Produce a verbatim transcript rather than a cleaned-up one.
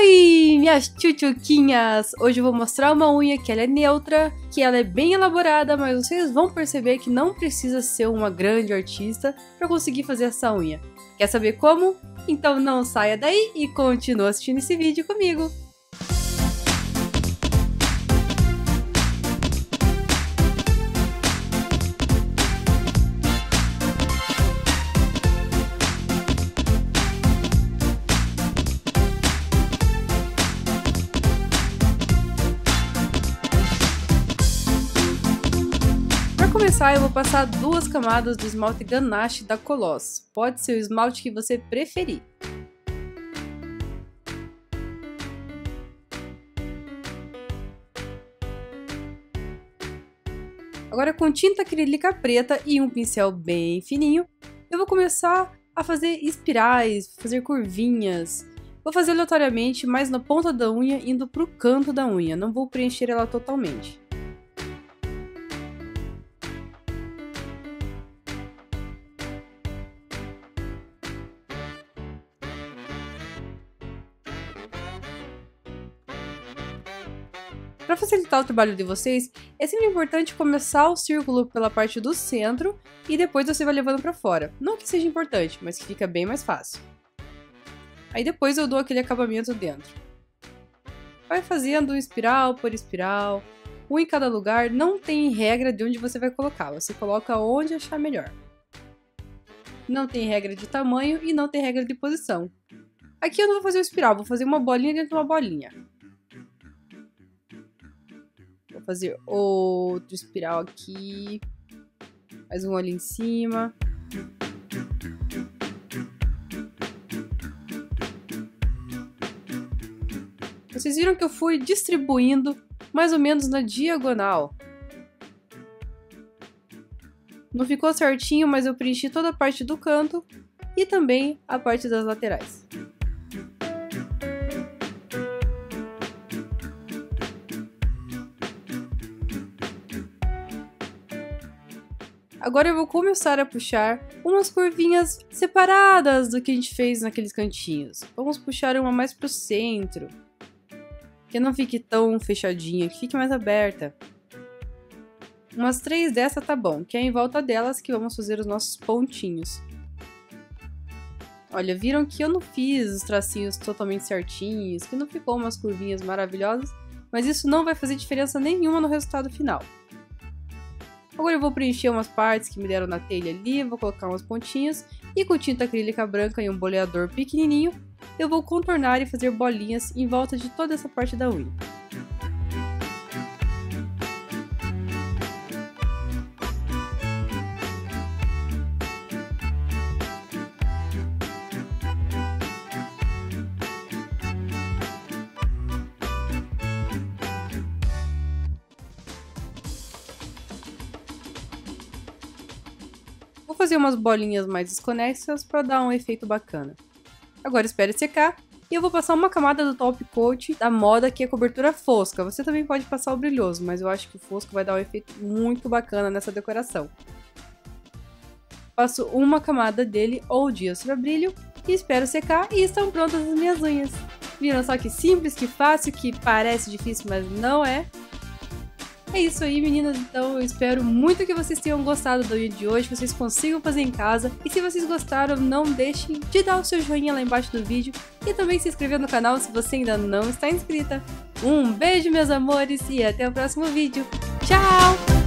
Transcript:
Oi, minhas tchutchuquinhas! Hoje eu vou mostrar uma unha que ela é neutra, que ela é bem elaborada, mas vocês vão perceber que não precisa ser uma grande artista para conseguir fazer essa unha. Quer saber como? Então não saia daí e continue assistindo esse vídeo comigo! Para começar, eu vou passar duas camadas do esmalte Ganache da Coloss. Pode ser o esmalte que você preferir. Agora, com tinta acrílica preta e um pincel bem fininho, eu vou começar a fazer espirais, fazer curvinhas. Vou fazer aleatoriamente, mas na ponta da unha, indo para o canto da unha. Não vou preencher ela totalmente. Para facilitar o trabalho de vocês, é sempre importante começar o círculo pela parte do centro e depois você vai levando para fora. Não que seja importante, mas que fica bem mais fácil. Aí depois eu dou aquele acabamento dentro. Vai fazendo espiral por espiral, um em cada lugar, não tem regra de onde você vai colocar, você coloca onde achar melhor. Não tem regra de tamanho e não tem regra de posição. Aqui eu não vou fazer o espiral, vou fazer uma bolinha dentro de uma bolinha. Vou fazer outro espiral aqui, mais um ali em cima. Vocês viram que eu fui distribuindo mais ou menos na diagonal. Não ficou certinho, mas eu preenchi toda a parte do canto e também a parte das laterais. Agora eu vou começar a puxar umas curvinhas separadas do que a gente fez naqueles cantinhos. Vamos puxar uma mais pro centro, que não fique tão fechadinha, que fique mais aberta. Umas três dessa tá bom, que é em volta delas que vamos fazer os nossos pontinhos. Olha, viram que eu não fiz os tracinhos totalmente certinhos, que não ficou umas curvinhas maravilhosas, mas isso não vai fazer diferença nenhuma no resultado final. Agora eu vou preencher umas partes que me deram na telha ali, vou colocar umas pontinhas e com tinta acrílica branca e um boleador pequenininho, eu vou contornar e fazer bolinhas em volta de toda essa parte da unha. Vou fazer umas bolinhas mais desconexas para dar um efeito bacana. Agora espere secar e eu vou passar uma camada do top coat da moda, que é cobertura fosca. Você também pode passar o brilhoso, mas eu acho que o fosco vai dar um efeito muito bacana nessa decoração. Passo uma camada dele ou de extra brilho e espero secar e estão prontas as minhas unhas. Viram só que simples, que fácil, que parece difícil, mas não é? É isso aí, meninas, então eu espero muito que vocês tenham gostado da unha de hoje, que vocês consigam fazer em casa. E se vocês gostaram, não deixem de dar o seu joinha lá embaixo do vídeo e também se inscrever no canal se você ainda não está inscrita. Um beijo, meus amores, e até o próximo vídeo. Tchau!